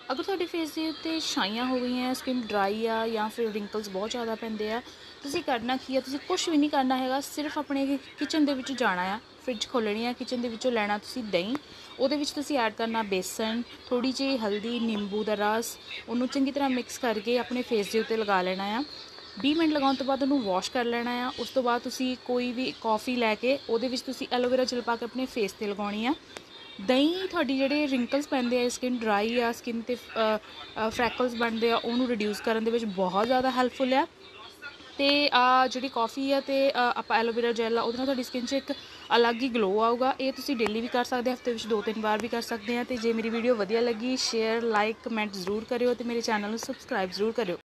अगर तुहाडे फेस ਦੇ ਉੱਤੇ ਛਾਈਆਂ ਹੋ ਗਈਆਂ, ਸਕਿਨ ਡਰਾਈ ਆ ਜਾਂ ਫਿਰ ਰਿੰਕਲਸ ਬਹੁਤ ਜ਼ਿਆਦਾ ਪੈਂਦੇ ਆ, ਤੁਸੀਂ ਕਰਨਾ ਕੀ ਆ, ਤੁਸੀਂ ਕੁਛ ਵੀ ਨਹੀਂ ਕਰਨਾ ਹੈਗਾ। ਸਿਰਫ ਆਪਣੇ ਕਿਚਨ ਦੇ ਵਿੱਚ ਜਾਣਾ ਆ, ਫਰਿੱਜ ਖੋਲ੍ਹਣੀ ਆ, ਕਿਚਨ ਦੇ ਵਿੱਚੋਂ ਲੈਣਾ ਤੁਸੀਂ ਦਹੀਂ, ਉਹਦੇ ਵਿੱਚ ਤੁਸੀਂ ਐਡ ਕਰਨਾ ਬੇਸਨ, ਥੋੜ੍ਹੀ ਜਿਹੀ ਹਲਦੀ, ਨਿੰਬੂ ਦਾ ਰਸ, ਉਹਨੂੰ ਚੰਗੀ ਤਰ੍ਹਾਂ ਮਿਕਸ ਕਰਕੇ ਆਪਣੇ ਫੇਸ ਦੇ ਉੱਤੇ ਲਗਾ ਲੈਣਾ ਆ। 20 ਮਿੰਟ ਲਗਾਉਣ ਤੋਂ ਬਾਅਦ ਉਹਨੂੰ ਵਾਸ਼ ਕਰ ਲੈਣਾ ਆ। ਉਸ ਤੋਂ ਬਾਅਦ ਤੁਸੀਂ ਕੋਈ ਵੀ ਕੌਫੀ ਲੈ ਕੇ ਉਹਦੇ ਵਿੱਚ ਤੁਸੀਂ ਐਲੋਵੇਰਾ ਜੈਲ ਪਾ ਕੇ ਆਪਣੇ ਫੇਸ 'ਤੇ ਲਗਾਉਣੀ ਆ। ਦਹੀਂ ਤੁਹਾਡੀ ਜਿਹੜੇ ਰਿੰਕਲਸ ਪੈਂਦੇ ਆ, ਸਕਿਨ ਡਰਾਈ ਆ, ਸਕਿਨ 'ਤੇ ਫਰੈਕਲਸ ਬਣਦੇ ਆ, ਉਹਨੂੰ ਰਿਡਿਊਸ ਕਰਨ ਦੇ ਵਿੱਚ ਬਹੁਤ ਜ਼ਿਆਦਾ ਹੈਲਪਫੁਲ ਆ। ਅਤੇ ਜਿਹੜੀ ਕੌਫੀ ਆ ਅਤੇ ਆਪਾਂ ਐਲੋਵੇਰਾ ਜੈਲ ਆ, ਉਹਦੇ ਨਾਲ ਤੁਹਾਡੀ ਸਕਿਨ 'ਚ ਇੱਕ ਅਲੱਗ ਹੀ ਗਲੋ ਆਊਗਾ। ਇਹ ਤੁਸੀਂ ਡੇਲੀ ਵੀ ਕਰ ਸਕਦੇ, ਹਫਤੇ ਵਿੱਚ 2-3 ਵਾਰ ਵੀ ਕਰ ਸਕਦੇ ਹਾਂ। ਅਤੇ ਜੇ ਮੇਰੀ ਵੀਡੀਓ ਵਧੀਆ ਲੱਗੀ, ਸ਼ੇਅਰ, ਲਾਈਕ, ਕਮੈਂਟ ਜ਼ਰੂਰ ਕਰਿਓ ਅਤੇ ਮੇਰੇ ਚੈਨਲ ਨੂੰ ਸਬਸਕ੍ਰਾਈਬ ਜ਼ਰੂਰ ਕਰਿਓ।